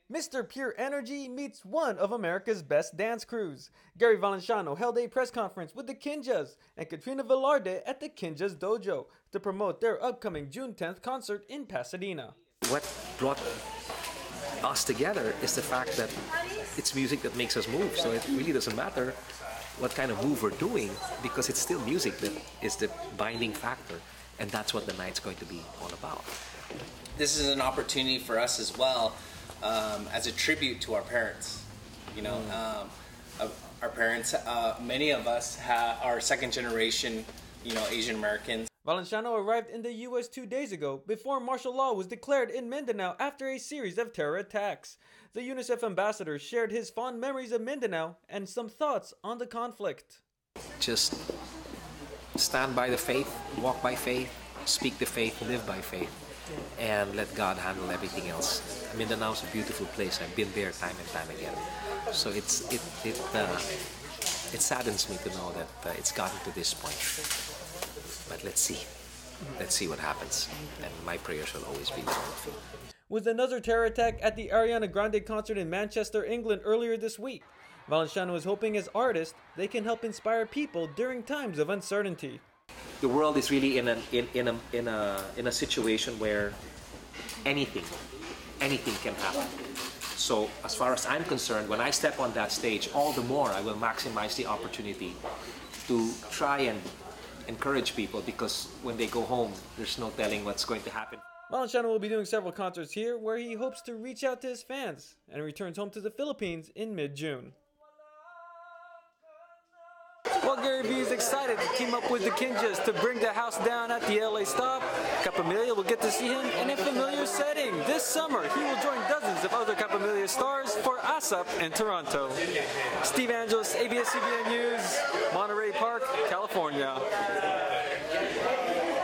Mr. Pure Energy meets one of America's best dance crews. Gary Valenciano held a press conference with the Kinjas and Katrina Velarde at the Kinjas Dojo to promote their upcoming June 10th concert in Pasadena. What brought us together is the fact that it's music that makes us move, so it really doesn't matter what kind of move we're doing because it's still music that is the binding factor, and that's what the night's going to be all about. This is an opportunity for us as well, as a tribute to our parents. You know, our parents, many of us are second generation, Asian Americans. Valenciano arrived in the U.S. 2 days ago before martial law was declared in Mindanao after a series of terror attacks. The UNICEF ambassador shared his fond memories of Mindanao and some thoughts on the conflict. Just stand by the faith, walk by faith, speak the faith, live by faith, and let God handle everything else. Mindanao is a beautiful place. I've been there time and time again. So it saddens me to know that it's gotten to this point. But let's see what happens. And my prayers will always be with all of you. With another terror attack at the Ariana Grande concert in Manchester, England earlier this week, Valenciano is hoping as artists they can help inspire people during times of uncertainty. The world is really in a situation where anything can happen. So as far as I'm concerned, when I step on that stage, all the more I will maximize the opportunity to try and encourage people, because when they go home, there's no telling what's going to happen. Valenciano will be doing several concerts here where he hopes to reach out to his fans and returns home to the Philippines in mid-June. Well, Gary Vee is excited to team up with the Kinjas to bring the house down at the LA stop. Kapamilya will get to see him in a familiar setting. This summer, he will join dozens of other Kapamilya stars for ASAP in Toronto. Steve Angeles, ABS-CBN News, Monterey Park, California.